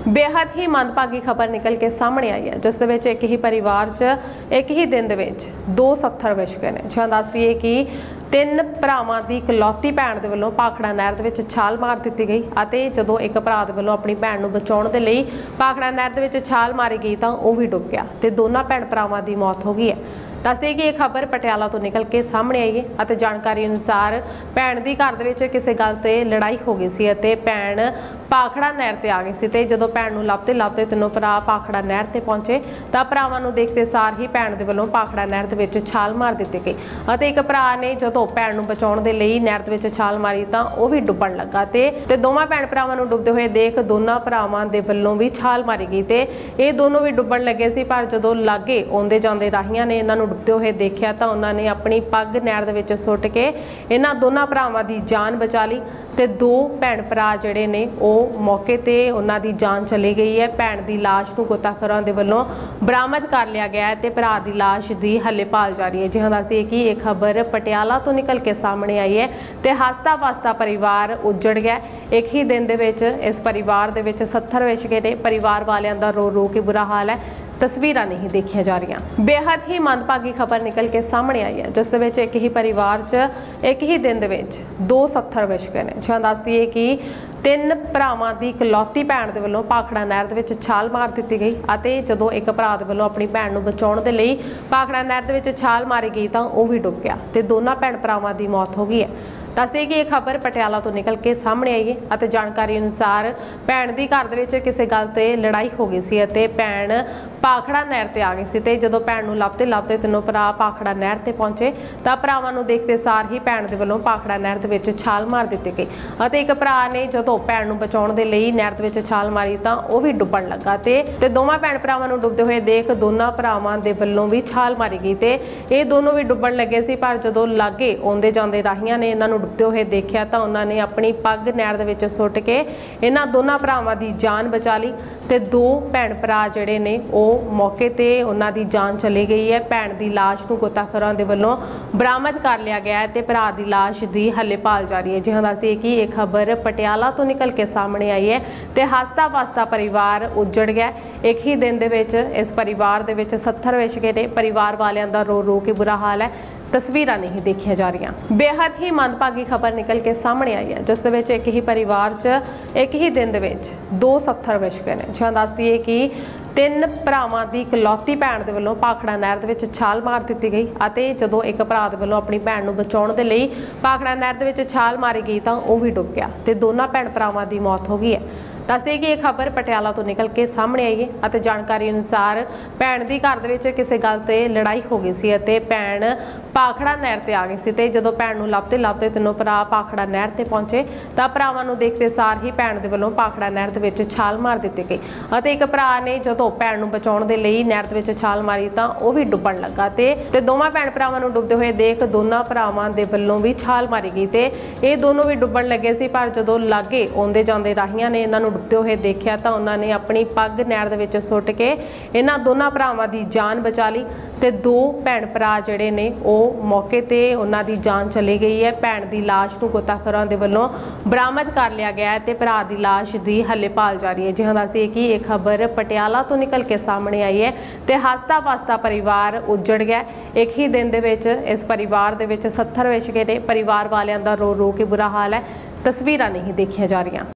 बेहद ही मंदभागी खबर निकल के सामने आई है, जिस दे विच एक ही परिवार च एक ही दिन दे विच 2 सत्थर विछ गए ने। जिवें दस दईए कि 3 ਭਰਾਵਾਂ ਦੀ ਇਕਲੌਤੀ ਭੈਣ ਦੇ ਵੱਲੋਂ ਭਾਖੜਾ ਨਹਿਰ ਦੇ ਵਿੱਚ ਛਾਲ ਮਾਰ ਦਿੱਤੀ ਗਈ ਅਤੇ ਜਦੋਂ ਇੱਕ ਭਰਾ ਦੇ ਵੱਲੋਂ ਆਪਣੀ ਭੈਣ ਨੂੰ ਬਚਾਉਣ ਦੇ ਲਈ ਭਾਖੜਾ ਨਹਿਰ ਦੇ ਵਿੱਚ ਛਾਲ ਮਾਰੀ ਗਈ ਤਾਂ ਉਹ ਵੀ ਡੁੱਬ ਗਿਆ ਤੇ ਦੋਨਾਂ ਭੈਣ ਭਰਾਵਾਂ ਦੀ ਮੌਤ ਹੋ ਗਈ ਹੈ। ਦੱਸਦੇ ਕਿ ਇਹ ਖਬਰ ਪਟਿਆਲਾ ਤੋਂ ਨਿਕਲ ਕੇ ਸਾਹਮਣੇ ਆਈ ਹੈ ਅਤੇ ਜਾਣਕਾਰੀ ਅਨੁਸਾਰ ਭੈਣ ਦੀ ਘਰ ਦੇ ਵਿੱਚ ਕਿਸੇ ਗੱਲ ਤੇ ਲੜਾਈ ਹੋ ਗਈ ਸੀ ਅਤੇ ਭੈਣ ਭਾਖੜਾ ਨਹਿਰ ਤੇ ਆ ਗਈ ਸੀ ਤੇ ਜਦੋਂ ਭੈਣ ਨੂੰ ਲੱਭਦੇ ਤਿੰਨੋਂ ਭਰਾ ਭਾਖੜਾ ਨਹਿਰ ਤੇ ਪਹੁੰਚੇ ਤਾਂ ਭਰਾਵਾਂ ਨੂੰ ਦੇਖਦੇ ਸਾਰ ਹੀ ਭੈਣ ਦੇ ਵੱਲੋਂ ਭਾਖੜਾ ਨਹਿਰ ਦੇ ਵਿੱਚ ਛਾਲ ਮਾਰ ਦਿੱਤੀ ਗਈ ਅਤੇ ਇੱਕ ਭਰਾ ਨੇ ਜਦੋਂ ਭੈਣ ਨੂੰ ਬਚਾਉਣ ਦੇ ਲਈ ਨਹਿਰ ਦੇ ਵਿੱਚ ਛਾਲ ਮਾਰੀ ਤਾਂ ਉਹ ਵੀ ਡੁੱਬਣ ਲੱਗਾ ਤੇ ਦੋਵਾਂ ਭੈਣ ਭਰਾਵਾਂ ਨੂੰ ਡੁੱਬਦੇ ਹੋਏ ਦੇਖ ਦੋਨਾਂ ਭਰਾਵਾਂ ਦੇ ਵੱਲੋਂ ਵੀ ਛਾਲ ਮਾਰੀ ਗਈ ਤੇ ਇਹ ਦੋਨੋਂ ਵੀ ਡੁੱਬਣ ਲੱਗੇ ਸੀ। ਪਰ ਜਦੋਂ ਲਾਗੇ ਆਉਂਦੇ ਜਾਂਦੇ ਰਾਹੀਆਂ ਨੇ ਇਹਨਾਂ ਨੂੰ ਡੁੱਬਦੇ ਹੋਏ ਦੇਖਿਆ ਤਾਂ ਉਹਨਾਂ ਨੇ ਆਪਣੀ ਪੱਗ ਨਹਿਰ ਦੇ ਵਿੱਚ ਸੁੱਟ ਕੇ ਇਹਨਾਂ ਦੋਨਾਂ ਭਰਾਵਾਂ ਦੀ ਜਾਨ ਬਚਾ ਲਈ ਤੇ ਦੋ ਭੈਣ ਭਰਾ ਜਿਹੜੇ ਨੇ ਉਹ ਮੌਕੇ ਤੇ ਉਹਨਾਂ ਦੀ ਜਾਨ ਚਲੀ ਗਈ ਹੈ। ਭੈਣ ਦੀ ਲਾਸ਼ ਨੂੰ ਗੋਤਾਖੋਰਾਂ ਦੇ ਵੱਲੋਂ ਬਰਾਮਦ ਕਰ ਲਿਆ ਗਿਆ ਹੈ ਤੇ ਭਰਾ ਦੀ ਲਾਸ਼ ਦੀ ਹੱਲੇ ਭਾਲ ਜਾਰੀ ਹੈ। ਜਿਹਾਂ ਦੱਸਦੀ ਹੈ ਕਿ ਇਹ ਖਬਰ ਪਟਿਆਲਾ ਤੋਂ ਨਿਕਲ ਕੇ ਸਾਹਮਣੇ ਆਈ ਹੈ ਤੇ ਹੱਸਦਾ ਵਸਦਾ ਪਰਿਵਾਰ ਉੱਜੜ ਗਿਆ। ਇੱਕ ਹੀ ਦਿਨ ਦੇ ਵਿੱਚ ਇਸ ਪਰਿਵਾਰ ਦੇ ਵਿੱਚ 70 ਵਿਛ ਗਏ ਨੇ। ਪਰਿਵਾਰ ਵਾਲਿਆਂ ਦਾ ਰੋ ਰੋ ਕੇ ਬੁਰਾ ਹਾਲ ਹੈ। ਤਸਵੀਰਾਂ नहीं देखिया जा रही। बेहद ही मंदभागी खबर निकल के सामने आई है, जिस दे विच एक ही परिवार च एक ही दिन दे विच 2 सत्थर विछ गए ने। जिवें दस दईए कि 3 ਭਰਾਵਾਂ ਦੀ ਇਕਲੌਤੀ ਭੈਣ ਦੇ ਵੱਲੋਂ ਭਾਖੜਾ ਨਹਿਰ ਦੇ ਵਿੱਚ ਛਾਲ ਮਾਰ ਦਿੱਤੀ ਗਈ ਅਤੇ ਜਦੋਂ ਇੱਕ ਭਰਾ ਦੇ ਵੱਲੋਂ ਆਪਣੀ ਭੈਣ ਨੂੰ ਬਚਾਉਣ ਦੇ ਲਈ ਭਾਖੜਾ ਨਹਿਰ ਦੇ ਵਿੱਚ ਛਾਲ ਮਾਰੀ ਗਈ ਤਾਂ ਉਹ ਵੀ ਡੁੱਬ ਗਿਆ ਤੇ ਦੋਨਾਂ ਭੈਣ ਭਰਾਵਾਂ ਦੀ ਮੌਤ ਹੋ ਗਈ ਹੈ। ਦੱਸਦੇ ਕਿ ਇਹ ਖਬਰ ਪਟਿਆਲਾ ਤੋਂ ਨਿਕਲ ਕੇ ਸਾਹਮਣੇ ਆਈ ਹੈ ਅਤੇ ਜਾਣਕਾਰੀ ਅਨੁਸਾਰ ਭੈਣ ਦੀ ਘਰ ਦੇ ਵਿੱਚ ਕਿਸੇ ਗੱਲ ਤੇ ਲੜਾਈ ਹੋ ਗਈ ਸੀ ਅਤੇ ਭੈਣ ਭਾਖੜਾ ਨਹਿਰ ਤੇ ਆ ਗਈ ਸੀ ਤੇ ਜਦੋਂ ਭੈਣ ਨੂੰ ਲੱਭਦੇ ਤਿੰਨੋਂ ਭਰਾ ਭਾਖੜਾ ਨਹਿਰ ਤੇ ਪਹੁੰਚੇ ਤਾਂ ਭਰਾਵਾਂ ਨੂੰ ਦੇਖਦੇ ਸਾਰ ਹੀ ਭੈਣ ਦੇ ਵੱਲੋਂ ਭਾਖੜਾ ਨਹਿਰ ਦੇ ਵਿੱਚ ਛਾਲ ਮਾਰ ਦਿੱਤੀ ਗਈ ਅਤੇ ਇੱਕ ਭਰਾ ਨੇ ਜਦੋਂ ਭੈਣ ਨੂੰ ਬਚਾਉਣ ਦੇ ਲਈ ਨਹਿਰ ਦੇ ਵਿੱਚ ਛਾਲ ਮਾਰੀ ਤਾਂ ਉਹ ਵੀ ਡੁੱਬਣ ਲੱਗਾ ਤੇ ਦੋਵਾਂ ਭੈਣ ਭਰਾਵਾਂ ਨੂੰ ਡੁੱਬਦੇ ਹੋਏ ਦੇਖ ਦੋਨਾਂ ਭਰਾਵਾਂ ਦੇ ਵੱਲੋਂ ਵੀ ਛਾਲ ਮਾਰੀ ਗਈ ਤੇ ਇਹ ਦੋਨੋਂ ਵੀ ਡੁੱਬਣ ਲੱਗੇ ਸੀ। ਪਰ ਜਦੋਂ ਲਾਗੇ ਆਉਂਦੇ ਜਾਂਦੇ ਰਾਹੀਆਂ ਨੇ ਇਹਨਾਂ ਨੂੰ ਡੁੱਬਦੇ ਹੋਏ ਦੇਖਿਆ ਤਾਂ ਉਹਨਾਂ ਨੇ ਆਪਣੀ ਪੱਗ ਨਹਿਰ ਦੇ ਵਿੱਚ ਸੁੱਟ ਕੇ ਇਹਨਾਂ ਦੋਨਾਂ ਭਰਾਵਾਂ ਦੀ ਜਾਨ ਬਚਾ ਲਈ ਤੇ ਦੋ ਭੈਣ ਭਰਾ ਜਿਹੜੇ ਨੇ ਉਹ ਮੌਕੇ ਤੇ ਉਹਨਾਂ ਦੀ ਜਾਨ ਚਲੀ ਗਈ ਹੈ। ਭੈਣ ਦੀ ਲਾਸ਼ ਨੂੰ ਗੋਤਾਖੋਰਾਂ ਦੇ ਵੱਲੋਂ ਬਰਾਮਦ ਕਰ ਲਿਆ ਗਿਆ ਹੈ ਤੇ ਭਰਾ ਦੀ ਲਾਸ਼ ਦੀ ਹੱਲੇ ਭਾਲ ਜਾਰੀ ਹੈ। ਜਿਹਾਂ ਦੱਸਦੀ ਹੈ ਕਿ ਇਹ ਖਬਰ ਪਟਿਆਲਾ ਤੋਂ ਨਿਕਲ ਕੇ ਸਾਹਮਣੇ ਆਈ ਹੈ ਤੇ ਹੱਸਦਾ ਵਸਦਾ ਪਰਿਵਾਰ ਉੱਜੜ ਗਿਆ। ਇੱਕ ਹੀ ਦਿਨ ਦੇ ਵਿੱਚ ਇਸ ਪਰਿਵਾਰ ਦੇ ਵਿੱਚ 70 ਵਿਛ ਗਏ ਨੇ। ਪਰਿਵਾਰ ਵਾਲਿਆਂ ਦਾ ਰੋ ਰੋ ਕੇ ਬੁਰਾ ਹਾਲ ਹੈ। तस्वीरां नहीं देखिया जा रही। बेहद ही मंदभागी खबर निकल के सामने आई है, जिस दे विच एक ही परिवार च एक ही दिन दे विच 2 सत्थर विछ गए ने। जिवें दस दईए कि 3 ਭਰਾਵਾਂ ਦੀ ਇਕਲੌਤੀ ਭੈਣ ਦੇ ਵੱਲੋਂ ਭਾਖੜਾ ਨਹਿਰ ਦੇ ਵਿੱਚ ਛਾਲ ਮਾਰ ਦਿੱਤੀ ਗਈ ਅਤੇ ਜਦੋਂ ਇੱਕ ਭਰਾ ਦੇ ਵੱਲੋਂ ਆਪਣੀ ਭੈਣ ਨੂੰ ਬਚਾਉਣ ਦੇ ਲਈ ਭਾਖੜਾ ਨਹਿਰ ਦੇ ਵਿੱਚ ਛਾਲ ਮਾਰੀ ਗਈ ਤਾਂ ਉਹ ਵੀ ਡੁੱਬ ਗਿਆ ਤੇ ਦੋਨਾਂ ਭੈਣ ਭਰਾਵਾਂ ਦੀ ਮੌਤ ਹੋ ਗਈ ਹੈ। ਦੱਸਦੇ ਕਿ ਇਹ ਖਬਰ ਪਟਿਆਲਾ ਤੋਂ ਨਿਕਲ ਕੇ ਸਾਹਮਣੇ ਆਈ ਹੈ ਅਤੇ ਜਾਣਕਾਰੀ ਅਨੁਸਾਰ ਭੈਣ ਦੀ ਘਰ ਦੇ ਵਿੱਚ ਕਿਸੇ ਗੱਲ ਤੇ ਲੜਾਈ ਹੋ ਗਈ ਸੀ ਅਤੇ ਭੈਣ ਭਾਖੜਾ ਨਹਿਰ ਤੇ ਆ ਗਈ ਸੀ ਤੇ ਜਦੋਂ ਭੈਣ ਨੂੰ ਲੱਭਦੇ ਤਿੰਨੋਂ ਭਰਾ ਭਾਖੜਾ ਨਹਿਰ ਤੇ ਪਹੁੰਚੇ ਤਾਂ ਭਰਾਵਾਂ ਨੂੰ ਦੇਖਦੇ ਸਾਰ ਹੀ ਭੈਣ ਦੇ ਵੱਲੋਂ ਭਾਖੜਾ ਨਹਿਰ ਦੇ ਵਿੱਚ ਛਾਲ ਮਾਰ ਦਿੱਤੀ ਗਈ ਅਤੇ ਇੱਕ ਭਰਾ ਨੇ ਜਦੋਂ ਭੈਣ ਨੂੰ ਬਚਾਉਣ ਦੇ ਲਈ ਨਹਿਰ ਦੇ ਵਿੱਚ ਛਾਲ ਮਾਰੀ ਤਾਂ ਉਹ ਵੀ ਡੁੱਬਣ ਲੱਗਾ ਤੇ ਦੋਵਾਂ ਭੈਣ ਭਰਾਵਾਂ ਨੂੰ ਡੁੱਬਦੇ ਹੋਏ ਦੇਖ ਦੋਨਾਂ ਭਰਾਵਾਂ ਦੇ ਵੱਲੋਂ ਵੀ ਛਾਲ ਮਾਰੀ ਗਈ ਤੇ ਇਹ ਦੋਨੋਂ ਵੀ ਡੁੱਬਣ ਲੱਗੇ ਸੀ। ਪਰ ਜਦੋਂ ਲਾਗੇ ਆਉਂਦੇ ਜਾਂਦੇ ਰਾਹੀਆਂ ਨੇ ਇਹਨਾਂ ਨੂੰ ਡੁੱਬਦੇ ਹੋਏ ਦੇਖਿਆ ਤਾਂ ਉਹਨਾਂ ਨੇ ਆਪਣੀ ਪੱਗ ਨਹਿਰ ਦੇ ਵਿੱਚ ਸੁੱਟ ਕੇ ਇਹਨਾਂ ਦੋਨਾਂ ਭਰਾਵਾਂ ਦੀ ਜਾਨ ਬਚਾ ਲਈ ਤੇ ਦੋ ਭੈਣ ਭਰਾ ਜਿਹੜੇ ਨੇ ਉਹ ਮੌਕੇ ਤੇ ਉਹਨਾਂ ਦੀ ਜਾਨ ਚਲੀ ਗਈ ਹੈ। ਭੈਣ ਦੀ ਲਾਸ਼ ਨੂੰ ਗੋਤਾਖੋਰਾਂ ਦੇ ਵੱਲੋਂ ਬਰਾਮਦ ਕਰ ਲਿਆ ਗਿਆ ਹੈ ਤੇ ਭਰਾ ਦੀ ਲਾਸ਼ ਦੀ ਹੱਲੇ ਭਾਲ ਜਾਰੀ ਹੈ। ਜਿਹਾਂ ਦੱਸਦੀ ਹੈ ਕਿ ਇਹ ਖਬਰ ਪਟਿਆਲਾ ਤੋਂ ਨਿਕਲ ਕੇ ਸਾਹਮਣੇ ਆਈ ਹੈ ਤੇ ਹੱਸਦਾ ਵਸਦਾ ਪਰਿਵਾਰ ਉੱਜੜ ਗਿਆ। ਇੱਕ ਹੀ ਦਿਨ ਦੇ ਵਿੱਚ ਇਸ ਪਰਿਵਾਰ ਦੇ ਵਿੱਚ 70 ਵਿਛ ਗਏ ਨੇ। ਪਰਿਵਾਰ ਵਾਲਿਆਂ ਦਾ ਰੋ ਰੋ ਕੇ ਬੁਰਾ ਹਾਲ ਹੈ। ਤਸਵੀਰਾਂ ਨਹੀਂ ਦੇਖੀਆਂ ਜਾ ਰਹੀਆਂ।